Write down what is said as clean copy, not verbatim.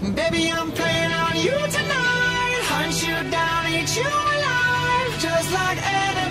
Baby, I'm playing on you tonight. Hunt you down, eat you alive, just like Adam.